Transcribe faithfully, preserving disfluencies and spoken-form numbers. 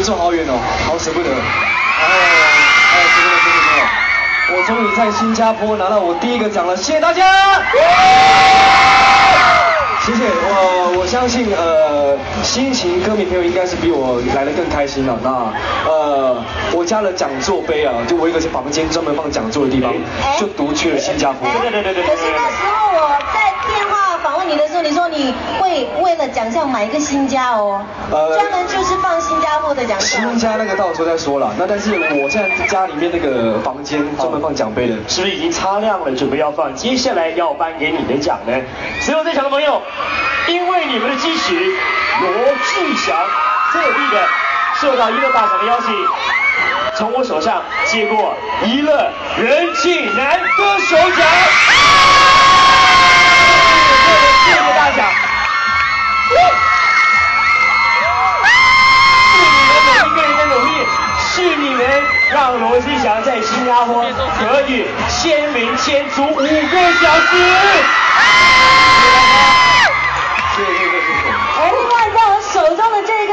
这么好远哦，好舍不得。然后，哎，真的真的真的，我终于在新加坡拿到我第一个奖了，谢谢大家。谢谢我，我相信呃，心情歌迷朋友应该是比我来得更开心了。那呃，我家的讲座杯啊，就我有一个房间专门放讲座的地方，就独缺了新加坡。 对对对对。可是那时候我在电话访问你的时候，你说你会为了奖项买一个新家哦，呃，专门就是放新加坡的奖项。 新家那个到时候再说了。那但是我现在家里面那个房间专门放奖杯的， 是不是已经擦亮了，准备要放接下来要颁给你的奖呢？所有在场的朋友，因为你们的支持，罗志祥特地的受到娱乐大赏的邀请，从我手上接过娱乐人气男歌手奖。谢谢大奖。是你们每一个人的努力，是你们让罗志祥在新加坡得以签名签足五个小时。 谢谢谢谢谢谢。而另外在我手中的这个。